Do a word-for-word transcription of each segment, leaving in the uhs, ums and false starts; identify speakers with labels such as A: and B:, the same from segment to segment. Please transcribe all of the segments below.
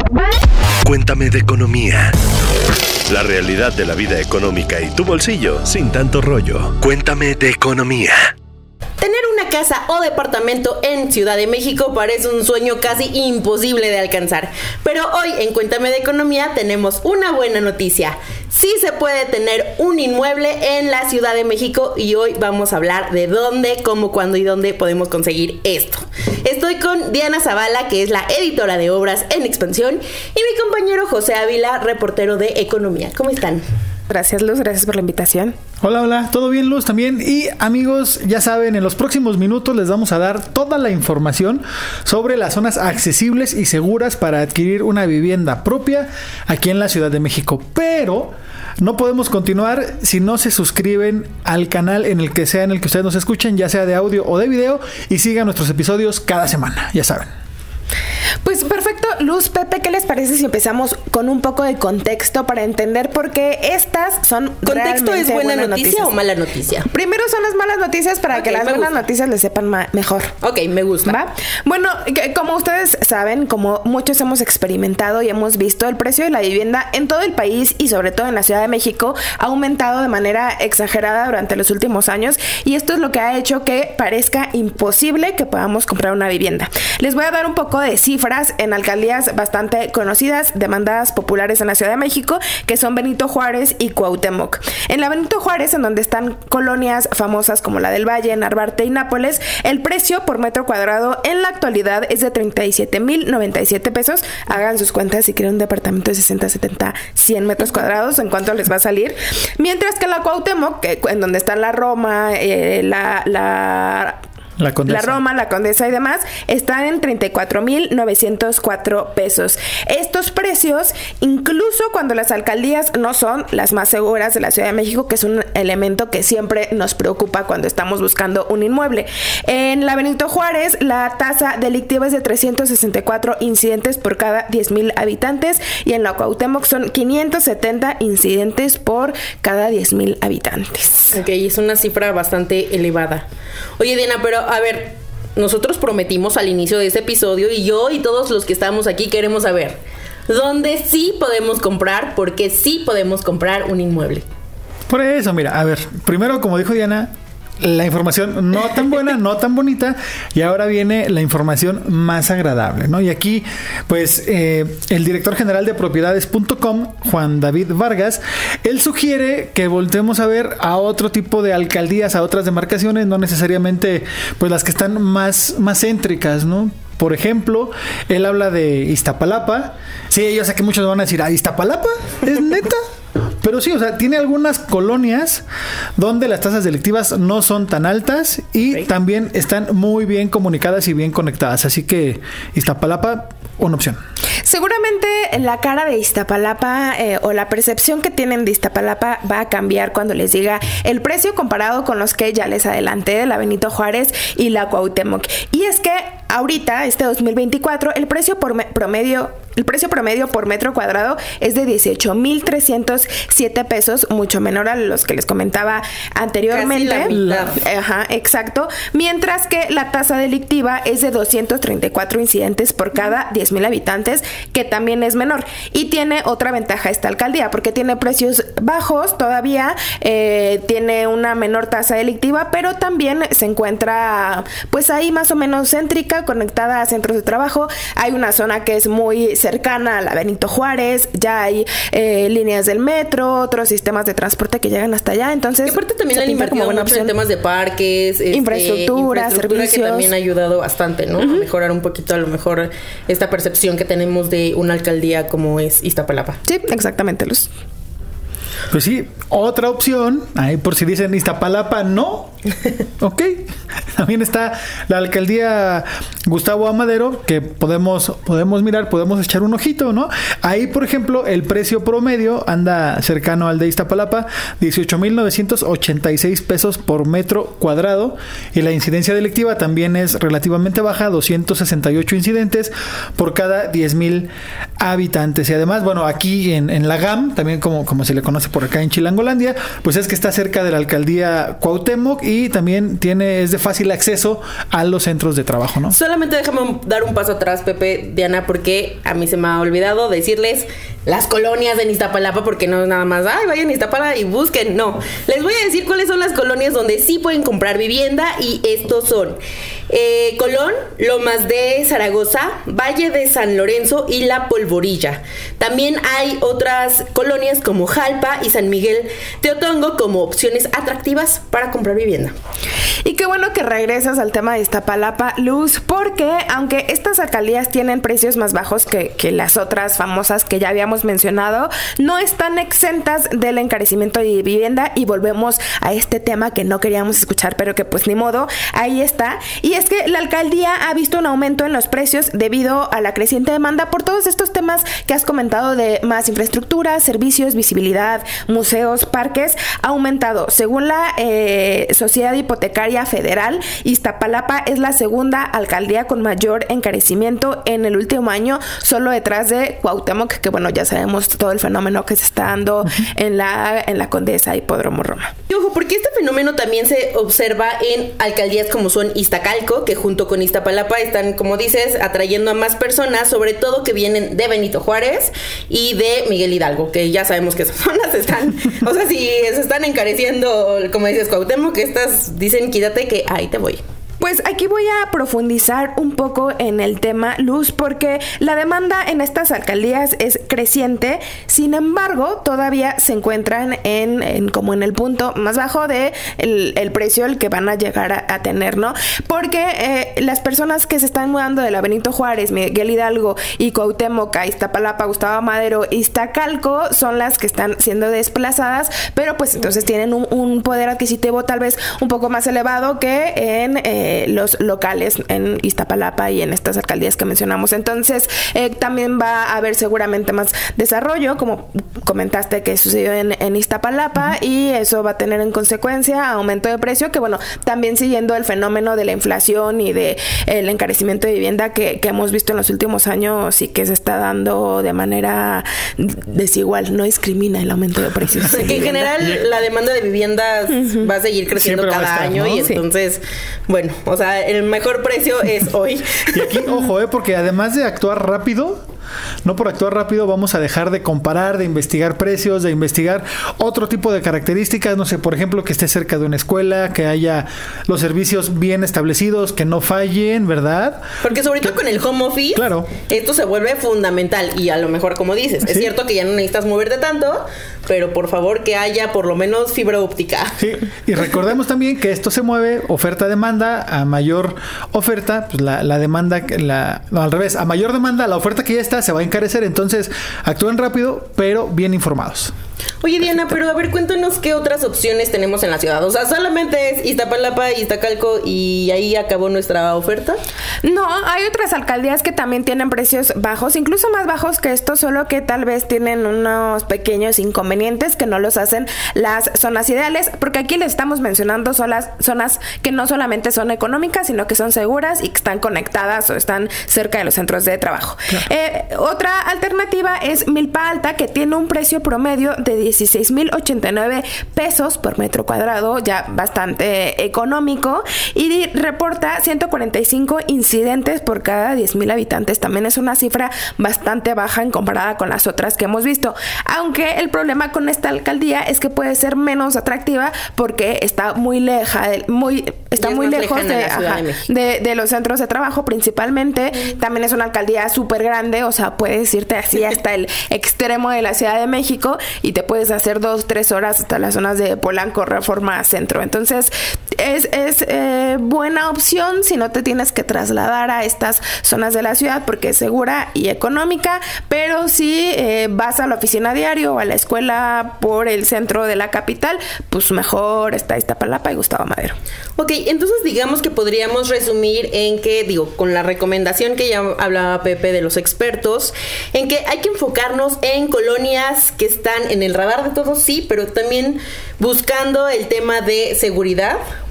A: Cuéntame de economía. La realidad de la vida económica y tu bolsillo sin tanto rollo. Cuéntame de economía.
B: Tener una casa o departamento en Ciudad de México parece un sueño casi imposible de alcanzar. Pero hoy en Cuéntame de Economía tenemos una buena noticia. Sí se puede tener un inmueble en la Ciudad de México y hoy vamos a hablar de dónde, cómo, cuándo y dónde podemos conseguir esto. Estoy con Diana Zavala, que es la editora de Obras en Expansión, y mi compañero José Ávila, reportero de Economía. ¿Cómo están?
C: Gracias, Luz, gracias por la invitación.
D: Hola, hola, ¿todo bien, Luz? También. Y amigos, ya saben, en los próximos minutos les vamos a dar toda la información sobre las zonas accesibles y seguras para adquirir una vivienda propia aquí en la Ciudad de México. Pero no podemos continuar si no se suscriben al canal en el que sea en el que ustedes nos escuchen, ya sea de audio o de video, y sigan nuestros episodios cada semana, ya saben.
C: Pues perfecto, Luz, Pepe, ¿qué les parece si empezamos con un poco de contexto para entender por qué estas son
B: ¿Contexto es buena noticia noticias. o mala noticia?
C: Primero son las malas noticias para okay, que las buenas gusta. noticias les sepan ma- mejor.
B: Ok, me gusta.
C: ¿Va? Bueno, que, como ustedes saben, como muchos hemos experimentado y hemos visto, el precio de la vivienda en todo el país y sobre todo en la Ciudad de México ha aumentado de manera exagerada durante los últimos años, y esto es lo que ha hecho que parezca imposible que podamos comprar una vivienda. Les voy a dar un poco de cifras en alcaldías bastante conocidas, demandadas, populares en la Ciudad de México, que son Benito Juárez y Cuauhtémoc. En la Benito Juárez, en donde están colonias famosas como la del Valle, Narvarte y Nápoles, el precio por metro cuadrado en la actualidad es de treinta y siete mil noventa y siete pesos. Hagan sus cuentas si quieren un departamento de sesenta, setenta, cien metros cuadrados, en cuánto les va a salir. Mientras que la Cuauhtémoc, que, en donde está la Roma, eh, la... la
D: La Condesa.
C: La Roma, la Condesa y demás están en treinta y cuatro mil novecientos cuatro pesos. Estos precios, incluso cuando las alcaldías no son las más seguras de la Ciudad de México, que es un elemento que siempre nos preocupa cuando estamos buscando un inmueble. En la Benito Juárez, la tasa delictiva es de trescientos sesenta y cuatro incidentes por cada diez mil habitantes, y en la Cuauhtémoc son quinientos setenta incidentes por cada diez mil habitantes.
B: Ok, es una cifra bastante elevada. Oye, Diana, pero a ver, nosotros prometimos al inicio de este episodio, y yo y todos los que estamos aquí queremos saber dónde sí podemos comprar, porque sí podemos comprar un inmueble.
D: Por eso, mira, a ver, primero, como dijo Diana, la información no tan buena, no tan bonita, y ahora viene la información más agradable, ¿no? Y aquí, pues, eh, el director general de propiedades punto com, Juan David Vargas, él sugiere que voltemos a ver a otro tipo de alcaldías, a otras demarcaciones, no necesariamente, pues, las que están más, más céntricas, ¿no? Por ejemplo, él habla de Iztapalapa. Sí, yo sé que muchos van a decir, ¿ah, Iztapalapa? ¿Es neta? Pero sí, o sea, tiene algunas colonias donde las tasas delictivas no son tan altas y okay. también están muy bien comunicadas y bien conectadas. Así que Iztapalapa, una opción.
C: Seguramente la cara de Iztapalapa eh, o la percepción que tienen de Iztapalapa va a cambiar cuando les diga el precio comparado con los que ya les adelanté de la Benito Juárez y la Cuauhtémoc. Y es que ahorita, este dos mil veinticuatro, el precio por me- promedio El precio promedio por metro cuadrado es de dieciocho mil trescientos siete pesos, mucho menor a los que les comentaba anteriormente.
B: Casi la mitad.
C: Ajá, exacto. Mientras que la tasa delictiva es de doscientos treinta y cuatro incidentes por cada diez mil habitantes, que también es menor. Y tiene otra ventaja esta alcaldía, porque tiene precios bajos todavía, eh, tiene una menor tasa delictiva, pero también se encuentra pues ahí más o menos céntrica, conectada a centros de trabajo. Hay una zona que es muy cercana a la Benito Juárez, ya hay eh, líneas del metro, otros sistemas de transporte que llegan hasta allá, entonces...
B: Y aparte también han invertido mucho en temas de parques, este,
C: infraestructura,
B: infraestructura,
C: servicios...
B: que también ha ayudado bastante, ¿no? Uh-huh. A mejorar un poquito, a lo mejor, esta percepción que tenemos de una alcaldía como es Iztapalapa.
C: Sí, exactamente, Luz.
D: Pues sí, otra opción, ahí por si dicen Iztapalapa no, ok, también está la alcaldía Gustavo Amadero, que podemos, podemos mirar, podemos echar un ojito, ¿no? Ahí, por ejemplo, el precio promedio anda cercano al de Iztapalapa, dieciocho mil novecientos ochenta y seis pesos por metro cuadrado, y la incidencia delictiva también es relativamente baja, doscientos sesenta y ocho incidentes por cada diez mil habitantes. Y además, bueno, aquí en, en la G A M, también como, como se le conoce famoso por acá en Chilangolandia, pues es que está cerca de la alcaldía Cuauhtémoc y también tiene, es de fácil acceso a los centros de trabajo, ¿no?
B: Solamente déjame dar un paso atrás, Pepe, Diana, porque a mí se me ha olvidado decirles las colonias de Iztapalapa, porque no es nada más, ay, vayan a Iztapalapa y busquen, no. Les voy a decir cuáles son las colonias donde sí pueden comprar vivienda y estos son eh, Colón, Lomas de Zaragoza, Valle de San Lorenzo y La Polvorilla. También hay otras colonias como Jalpa y San Miguel Teotongo como opciones atractivas para comprar vivienda.
C: Y qué bueno que regresas al tema de Iztapalapa, Luz, porque aunque estas alcaldías tienen precios más bajos que, que las otras famosas que ya habíamos mencionado, no están exentas del encarecimiento de vivienda, y volvemos a este tema que no queríamos escuchar, pero que pues ni modo, ahí está. Y es que la alcaldía ha visto un aumento en los precios debido a la creciente demanda por todos estos temas que has comentado de más infraestructura, servicios, visibilidad, museos, parques. Ha aumentado. Según la eh, Sociedad Hipotecaria Federal, Iztapalapa es la segunda alcaldía con mayor encarecimiento en el último año, solo detrás de Cuauhtémoc, que bueno, ya sabemos todo el fenómeno que se está dando uh-huh. en la en la Condesa Hipódromo Roma.
B: Y ojo, porque este fenómeno también se observa en alcaldías como son Iztacalco, que junto con Iztapalapa están, como dices, atrayendo a más personas, sobre todo que vienen de Benito Juárez y de Miguel Hidalgo, que ya sabemos que esas zonas están, o sea, si se están encareciendo, como dices, Cuauhtémoc, que estas dicen, quítate que ahí te voy.
C: Pues aquí voy a profundizar un poco en el tema, Luz, porque la demanda en estas alcaldías es creciente. Sin embargo, todavía se encuentran en, en como en el punto más bajo de el, el precio al que van a llegar a, a tener, ¿no? Porque eh, las personas que se están mudando de la Benito Juárez, Miguel Hidalgo y Cuauhtémoc, Iztapalapa, Gustavo Madero, Iztacalco, son las que están siendo desplazadas, pero pues entonces tienen un, un poder adquisitivo tal vez un poco más elevado que en eh, los locales en Iztapalapa y en estas alcaldías que mencionamos. Entonces eh, también va a haber seguramente más desarrollo, como comentaste que sucedió en, en Iztapalapa, uh-huh. y eso va a tener en consecuencia aumento de precio, que bueno, también siguiendo el fenómeno de la inflación y de el encarecimiento de vivienda que, que hemos visto en los últimos años y que se está dando de manera desigual, no discrimina el aumento de precios.
B: O sea, que en general la demanda de viviendas uh-huh. va a seguir creciendo Siempre cada estar, año, ¿no? Y sí. entonces, bueno, o sea, el mejor precio es hoy.
D: Y aquí, ojo, eh, porque además de actuar rápido, no por actuar rápido vamos a dejar de comparar, de investigar precios, de investigar otro tipo de características, no sé, por ejemplo, que esté cerca de una escuela, que haya los servicios bien establecidos, que no fallen, ¿verdad?
B: Porque sobre todo que, con el home office,
D: claro,
B: esto se vuelve fundamental y a lo mejor, como dices, ¿sí? Es cierto que ya no necesitas moverte tanto, pero por favor que haya por lo menos fibra óptica.
D: Sí, y recordemos también que esto se mueve oferta-demanda, a mayor oferta, pues la, la demanda, la, no, al revés, a mayor demanda, la oferta que ya está se va a encarecer, entonces actúen rápido, pero bien informados.
B: Oye, Diana, pero a ver, cuéntanos qué otras opciones tenemos en la ciudad. O sea, ¿solamente es Iztapalapa, Iztacalco y ahí acabó nuestra oferta?
C: No, hay otras alcaldías que también tienen precios bajos, incluso más bajos que esto, solo que tal vez tienen unos pequeños inconvenientes que no los hacen las zonas ideales, porque aquí les estamos mencionando son las zonas que no solamente son económicas, sino que son seguras y que están conectadas o están cerca de los centros de trabajo. Claro. Eh, otra alternativa es Milpa Alta, que tiene un precio promedio de dieciséis mil ochenta y nueve pesos por metro cuadrado, ya bastante económico, y reporta ciento cuarenta y cinco incidentes por cada diez mil habitantes. También es una cifra bastante baja en comparada con las otras que hemos visto, aunque el problema con esta alcaldía es que puede ser menos atractiva porque está muy leja, muy, está muy lejos de, ajá, de, de, de los centros de trabajo principalmente. Mm. También es una alcaldía súper grande, o sea, puedes irte así hasta el extremo de la Ciudad de México y te puedes hacer dos, tres horas hasta las zonas de Polanco, Reforma, Centro. Entonces, es, es eh, buena opción si no te tienes que trasladar a estas zonas de la ciudad porque es segura y económica, pero si eh, vas a la oficina diario o a la escuela por el centro de la capital, pues mejor está Iztapalapa y Gustavo Madero.
B: Ok, entonces digamos que podríamos resumir en que, digo, con la recomendación que ya hablaba Pepe de los expertos, en que hay que enfocarnos en colonias que están en el radar de todos, sí, pero también buscando el tema de seguridad,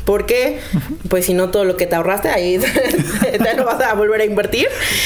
B: porque pues si no todo lo que te ahorraste ahí te lo vas a volver a invertir.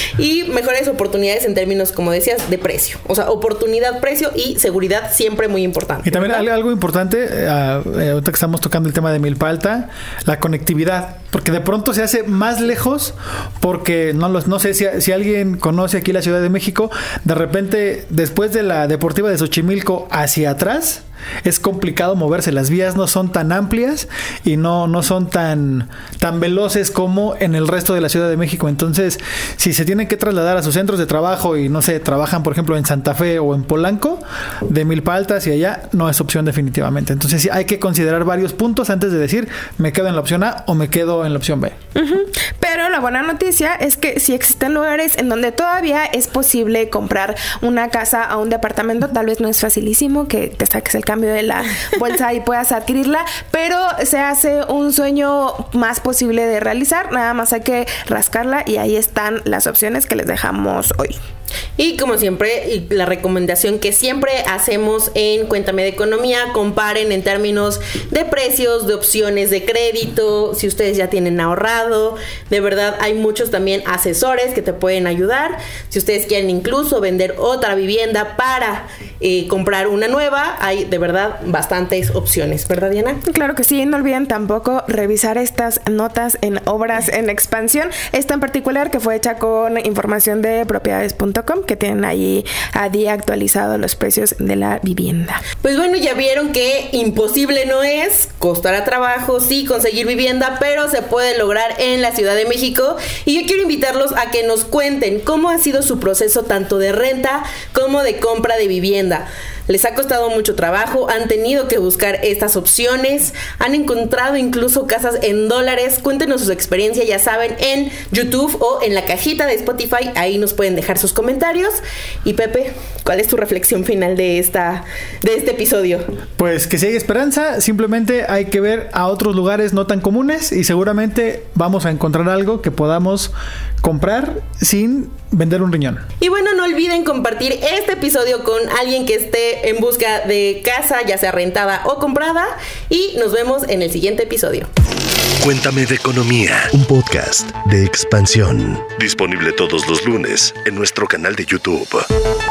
B: Y mejores oportunidades en términos, como decías, de precio. O sea, oportunidad, precio y seguridad siempre muy importante.
D: Y también
B: ¿verdad?
D: algo importante, eh, ahorita que estamos tocando el tema de Milpa Alta, la conectividad, porque de pronto se hace más lejos, porque no, los, no sé si, si alguien conoce aquí la Ciudad de México, de repente después de la Deportiva de Xochimilco hacia atrás, es complicado moverse, las vías no son tan amplias y no, no son tan, tan veloces como en el resto de la Ciudad de México. Entonces, si se tienen que trasladar a sus centros de trabajo y no sé, trabajan por ejemplo en Santa Fe o en Polanco, de Milpa Alta hacia allá no es opción definitivamente. Entonces sí, hay que considerar varios puntos antes de decir me quedo en la opción A o me quedo en la opción B.
C: Uh-huh. Pero la buena noticia es que sí existen lugares en donde todavía es posible comprar una casa a un departamento. Tal vez no es facilísimo que te saques el cambio de la bolsa y puedas adquirirla, pero se hace un sueño más posible de realizar. Nada más hay que rascarla y ahí están las opciones que les dejamos hoy.
B: Y como siempre, la recomendación que siempre hacemos en Cuéntame de Economía, comparen en términos de precios, de opciones de crédito, si ustedes ya tienen ahorrado. De verdad, hay muchos también asesores que te pueden ayudar. Si ustedes quieren incluso vender otra vivienda para eh, comprar una nueva, hay de verdad bastantes opciones, ¿verdad, Diana?
C: Claro que sí, no olviden tampoco revisar estas notas en Obras en Expansión, esta en particular que fue hecha con información de propiedades punto com, que tienen ahí a día actualizado los precios de la vivienda.
B: Pues bueno, ya vieron que imposible no es, costará trabajo, sí, conseguir vivienda, pero se puede lograr en la Ciudad de México. Y yo quiero invitarlos a que nos cuenten cómo ha sido su proceso tanto de renta como de compra de vivienda. ¿Les ha costado mucho trabajo? ¿Han tenido que buscar estas opciones? ¿Han encontrado incluso casas en dólares? Cuéntenos su experiencia, ya saben, en YouTube o en la cajita de Spotify. Ahí nos pueden dejar sus comentarios. Y Pepe, ¿cuál es tu reflexión final de esta de este episodio?
D: Pues que si hay esperanza, simplemente hay que ver a otros lugares no tan comunes y seguramente vamos a encontrar algo que podamos comprar sin vender un riñón.
B: Y bueno, no olviden compartir este episodio con alguien que esté en busca de casa, ya sea rentada o comprada, y nos vemos en el siguiente episodio.
A: Cuéntame de Economía, un podcast de Expansión, disponible todos los lunes en nuestro canal de YouTube.